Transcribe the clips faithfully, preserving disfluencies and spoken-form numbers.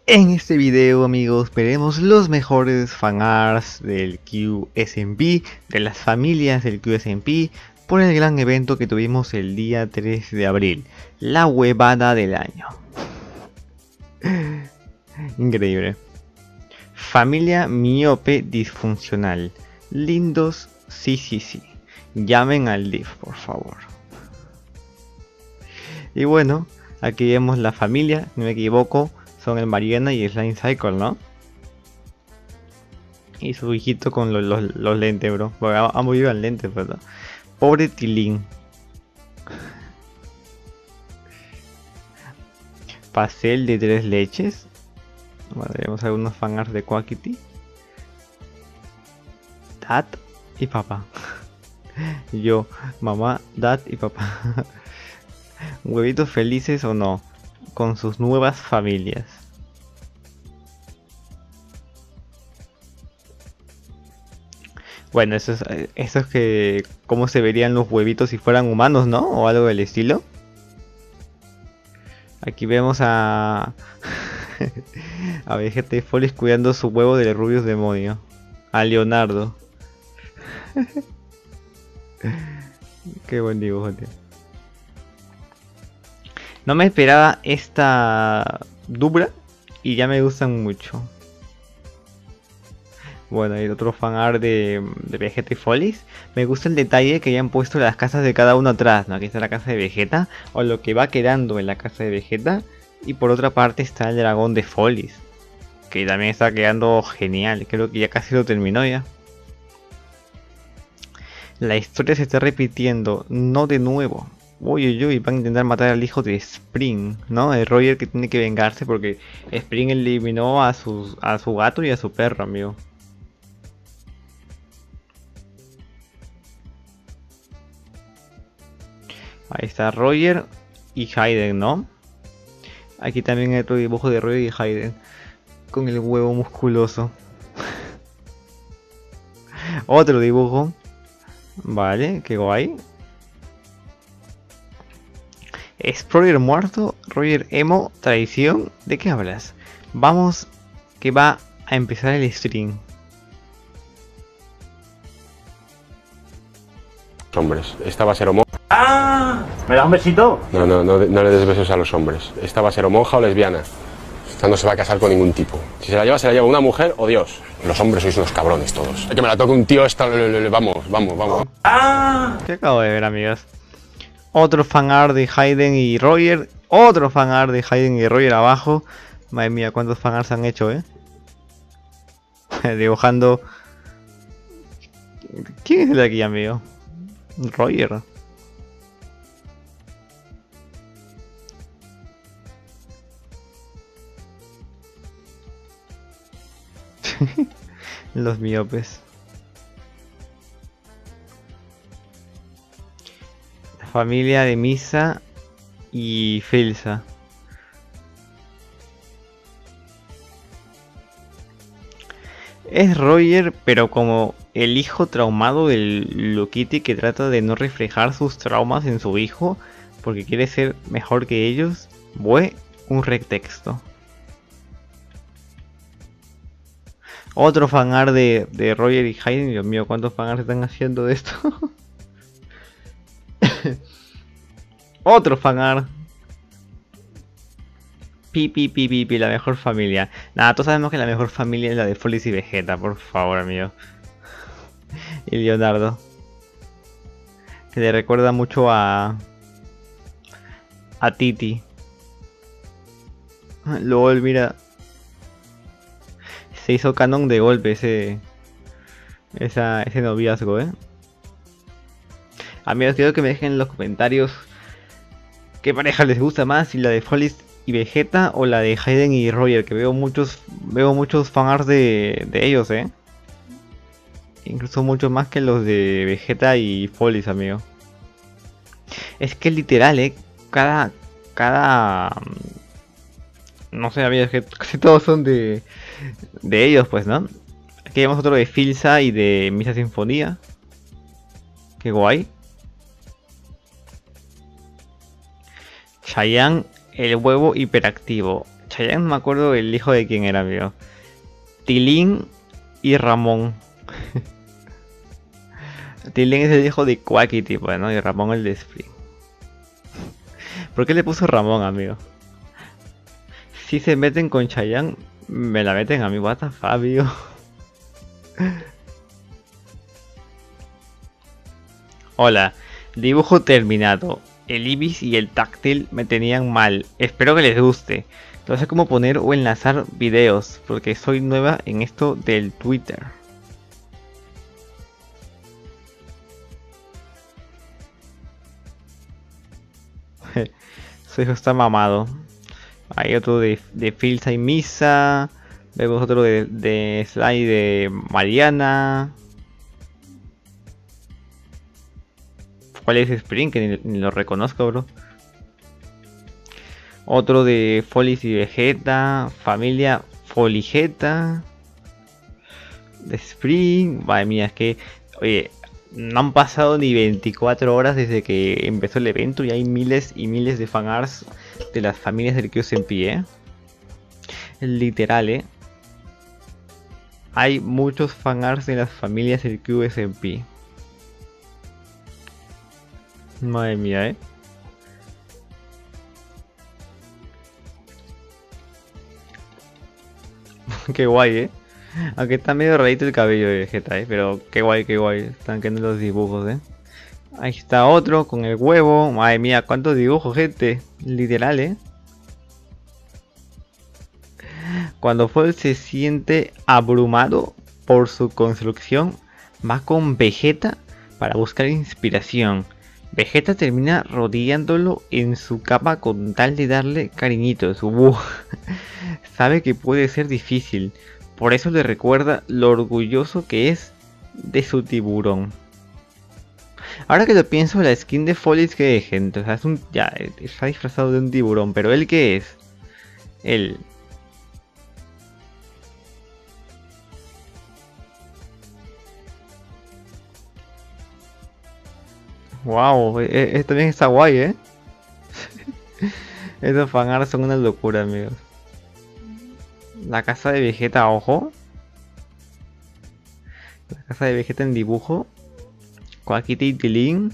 En este video, amigos, veremos los mejores fanarts del Q S M P, de las familias del Q S M P, por el gran evento que tuvimos el día tres de abril, la huevada del año. Increíble. Familia miope disfuncional. Lindos, sí, sí, sí. Llamen al D I F, por favor. Y bueno, aquí vemos la familia, no me equivoco. Son el Mariana y Slime Cycle, ¿no? Y su hijito con los, los, los lentes, bro. Porque ambos llevan lentes, ¿verdad? Pobre Tilín. Pastel de tres leches. Bueno, vemos algunos fanarts de Quackity. Dad y papá. Yo, mamá, dad y papá. Huevitos felices o no, con sus nuevas familias. Bueno, eso es, eso es que cómo se verían los huevitos si fueran humanos, ¿no? O algo del estilo. Aquí vemos a a Vegeta y Folis cuidando su huevo del Rubius demonio. A Leonardo. Qué buen dibujo, tío. No me esperaba esta dupla y ya me gustan mucho. Bueno, hay otro fanart de, de Vegeta y Folis. Me gusta el detalle que hayan puesto las casas de cada uno atrás, ¿no? Aquí está la casa de Vegeta, o lo que va quedando en la casa de Vegeta. Y por otra parte está el dragón de Folis, que también está quedando genial. Creo que ya casi lo terminó ya. La historia se está repitiendo, no de nuevo. Uy, uy, uy, van a intentar matar al hijo de Spring, ¿no? El Roger que tiene que vengarse porque Spring eliminó a su, a su gato y a su perro, amigo. Ahí está Roger y Hayden, ¿no? Aquí también hay otro dibujo de Roger y Hayden con el huevo musculoso. Otro dibujo. Vale, qué guay. ¿Es Roger muerto? ¿Roger emo? ¿Traición? ¿De qué hablas? Vamos, que va a empezar el stream. Hombres, esta va a ser o monja. ¡Ah! ¿Me da un besito? No, no, no, no le des besos a los hombres. Esta va a ser o monja o lesbiana. Esta no se va a casar con ningún tipo. Si se la lleva, se la lleva una mujer o Dios. Los hombres sois unos cabrones todos. Que me la toque un tío, esta, le, le, le, vamos, vamos, vamos. ¡Ah! ¿Qué acabo de ver, amigas? Otro fanart de Hayden y Roger. Otro fanart de Hayden y Roger abajo. Madre mía, cuántos fanarts han hecho, eh. Dibujando. ¿Quién es el de aquí, amigo? Roger. Los miopes. La familia de Misa y Filsa. Es Roger, pero como el hijo traumado del Loquiti que trata de no reflejar sus traumas en su hijo porque quiere ser mejor que ellos. Bue, un retexto. Otro fanart de, de Roger y Hayden. Dios mío, ¿cuántos fanarts están haciendo de esto? Otro fanart. Pi, pi, pi, pi, pi, la mejor familia. Nada, todos sabemos que la mejor familia es la de Folis y Vegeta, por favor, amigo. Y Leonardo. Que le recuerda mucho a... a Titi. LOL, mira. Se hizo canon de golpe ese... Esa, ese noviazgo, eh. Amigos, quiero que me dejen en los comentarios qué pareja les gusta más, si la de Folis y Vegeta o la de Hayden y Roger, que veo muchos veo muchos fanarts de, de ellos, eh. Incluso mucho más que los de Vegeta y Folis, amigo. Es que literal, eh, cada cada no sé, amigos, que casi todos son de de ellos, pues, ¿no? Aquí vemos otro de Filsa y de Misa Sinfonía. Qué guay. Chayanne, el huevo hiperactivo. Chayanne no me acuerdo el hijo de quién era, amigo. Tilín y Ramón. Tilín es el hijo de Quacky, tipo, ¿no? Y Ramón el de Spring. ¿Por qué le puso Ramón, amigo? Si se meten con Chayanne, me la meten a mí, what the fuck, amigo. Hola, dibujo terminado. El ibis y el táctil me tenían mal. Espero que les guste. No sé cómo poner o enlazar videos, porque soy nueva en esto del Twitter. Su hijo está mamado. Hay otro de, de Filza y Misa. Vemos otro de, de Sly de Mariana. ¿Cuál es Spring? Que ni, ni lo reconozco, bro. Otro de Folis y Vegeta. Familia Foligeta. De Spring. Madre mía, es que... Oye, no han pasado ni veinticuatro horas desde que empezó el evento y hay miles y miles de fanarts de las familias del Q S M P, ¿eh? Literal, ¿eh? Hay muchos fanarts de las familias del Q S M P. Madre mía, ¿eh? Qué guay, ¿eh? Aunque está medio rarito el cabello de Vegeta, ¿eh? Pero qué guay, qué guay. Están quedando los dibujos, ¿eh? Ahí está otro con el huevo. Madre mía, cuántos dibujos, gente. Literal, ¿eh? Cuando Foil se siente abrumado por su construcción, va con Vegeta para buscar inspiración. Vegeta termina rodeándolo en su capa con tal de darle cariñitos. Uh, sabe que puede ser difícil. Por eso le recuerda lo orgulloso que es de su tiburón. Ahora que lo pienso, la skin de Folis que es, gente. O sea, es un, ya está disfrazado de un tiburón. Pero ¿él qué es? Él. Wow, esto también está guay, ¿eh? Esos fanarts son una locura, amigos. La casa de Vegeta, ojo. La casa de Vegeta en dibujo. Quackity y Tilín.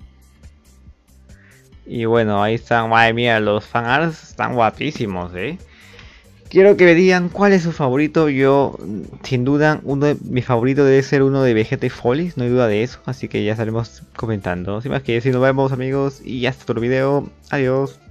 Y bueno, ahí están, madre mía, los fanarts están guapísimos, ¿eh? Quiero que me digan cuál es su favorito. Yo, sin duda, uno de mi favorito debe ser uno de Vegeta y Folis, no hay duda de eso. Así que ya estaremos comentando. Sin más que decir, nos vemos, amigos, y hasta otro video. Adiós.